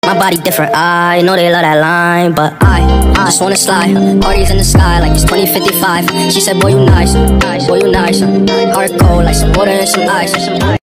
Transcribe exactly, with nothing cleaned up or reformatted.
My body different, I know they love that line, but I, I just wanna slide. Parties in the sky like it's twenty fifty-five. She said, boy, you nice, boy, you nice. Heart cold like some water and some ice.